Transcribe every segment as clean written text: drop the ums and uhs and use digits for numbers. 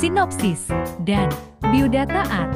sinopsis, dan biodata art.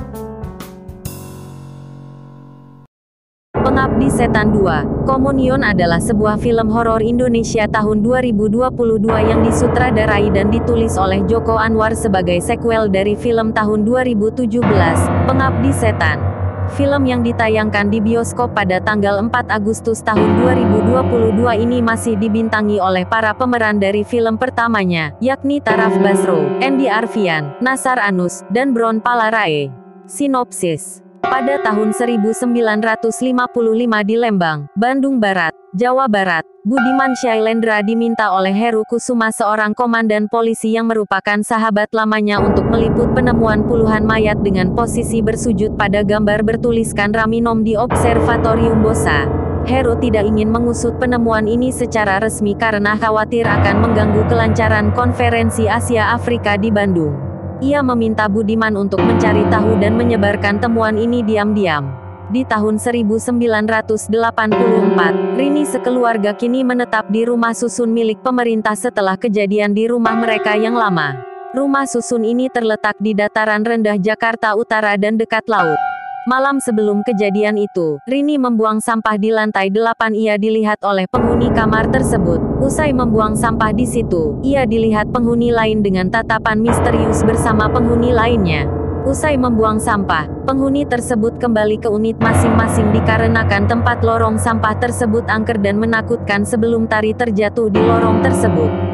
Pengabdi Setan 2, Komunion adalah sebuah film horor Indonesia tahun 2022 yang disutradarai dan ditulis oleh Joko Anwar sebagai sequel dari film tahun 2017, Pengabdi Setan. Film yang ditayangkan di bioskop pada tanggal 4 Agustus tahun 2022 ini masih dibintangi oleh para pemeran dari film pertamanya, yakni Taraf Basro, Andy Arfian, Nasar Anus, dan Bron Palarae. Sinopsis. Pada tahun 1955 di Lembang, Bandung Barat, Jawa Barat, Budiman Syailendra diminta oleh Heru Kusuma, seorang komandan polisi yang merupakan sahabat lamanya, untuk meliput penemuan puluhan mayat dengan posisi bersujud pada gambar bertuliskan Raminom di Observatorium Bosa. Heru tidak ingin mengusut penemuan ini secara resmi karena khawatir akan mengganggu kelancaran konferensi Asia Afrika di Bandung. Ia meminta Budiman untuk mencari tahu dan menyebarkan temuan ini diam-diam. Di tahun 1984, Rini sekeluarga kini menetap di rumah susun milik pemerintah setelah kejadian di rumah mereka yang lama. Rumah susun ini terletak di dataran rendah Jakarta Utara dan dekat laut. Malam sebelum kejadian itu, Rini membuang sampah di lantai 8. Ia dilihat oleh penghuni kamar tersebut. Usai membuang sampah di situ, ia dilihat penghuni lain dengan tatapan misterius bersama penghuni lainnya. Usai membuang sampah, penghuni tersebut kembali ke unit masing-masing dikarenakan tempat lorong sampah tersebut angker dan menakutkan sebelum Tari terjatuh di lorong tersebut.